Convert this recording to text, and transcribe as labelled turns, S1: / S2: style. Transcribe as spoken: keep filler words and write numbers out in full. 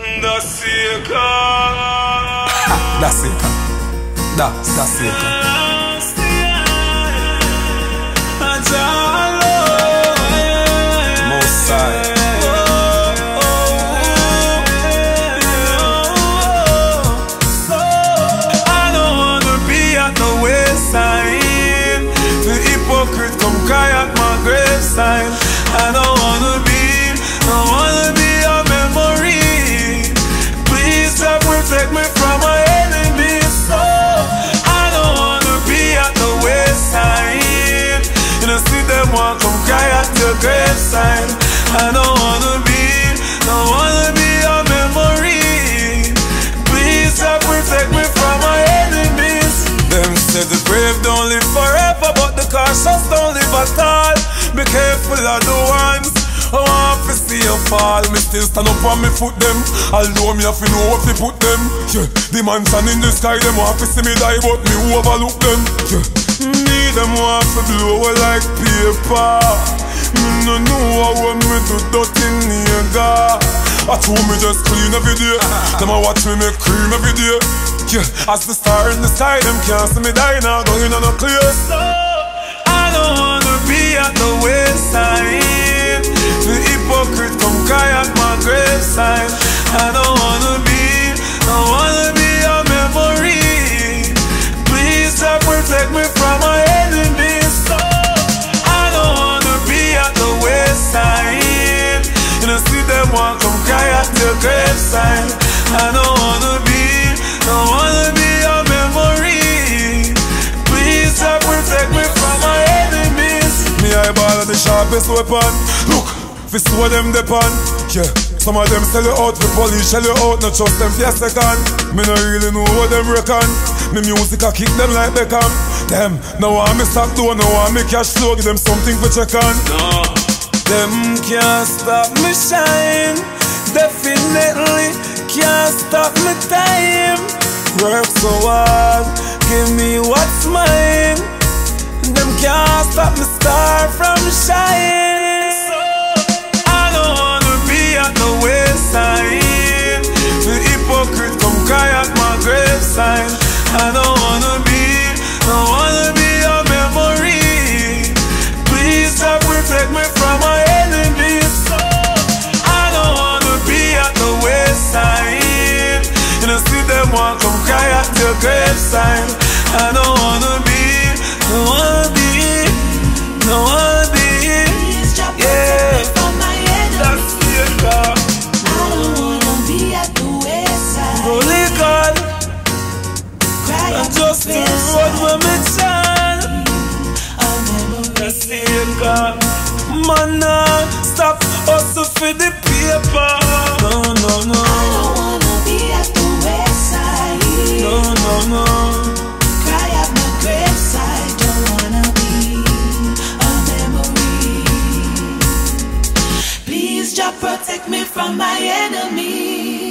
S1: That's it.
S2: That's it. That's that's it. Most side.
S1: I don't wanna be at the wayside. The hypocrite come cry at my graveside. I don't wanna be, don't wanna be a memory. Please help protect me from my enemies. So I don't wanna be at the wayside. You know, see them want come cry at your graveside. I don't wanna be, don't wanna be a memory. Please help protect me from my enemies. Them say the brave don't live forever, but the cautious don't live at all. Be careful of the ones who want to see you fall. Me still stand up on me foot them, although me have to know what to put them. Yeah, the mansion in the sky, them want to see me die, but me overlook them. Yeah, me them want to blow like paper. Me no know how me do dirty nigga. I told me just clean every day. Them a watch me make cream every day. Yeah, as the star in the sky, them can't see me die now, going on a clear. So I don't wanna be at the wayside. The hypocrite come cry at my graveside. I don't wanna be, don't wanna be a memory. Please help protect me from my enemies. So I don't wanna be at the wayside. You know, see them want come cry at your graveside. I don't wanna be, don't wanna be a memory. Please help protect me from my enemies. Me eyeball are the sharpest weapon. Look, fi show them the pan. Yeah, some of them sell you out, the police sell you out. Not trust them for a second. Me no really know what them reckon. Me music a kick them like Beckham. Them, now want me stop doing, now want me cash flow. Give them something for check on. No. Them can't stop me shine. Definitely can't stop me time. Work so hard, give me what's mine. Them can't stop me star from shine. So I don't wanna be at the wayside. The hypocrite come cry at my graveside. I don't wanna be, don't wanna be a memory. Please help protect me from my enemies. So I don't wanna be at the wayside. You know, see them want come cry at your graveside. I don't wanna be, don't wanna be, don't wanna be. Yeah, that's it, God.
S3: I don't wanna be at the wayside.
S1: Holy God,
S3: Cry
S1: I'm
S3: at
S1: just
S3: the
S1: the road
S3: wayside.
S1: where me shine.
S3: A memory.
S1: That's it, God. Man, nah, stop hustle for the paper. No, no, no,
S3: I don't wanna be at the wayside.
S1: no, no, no.
S3: Cry at my graveside. Don't wanna be a memory. Please, Jah, protect me from my enemies.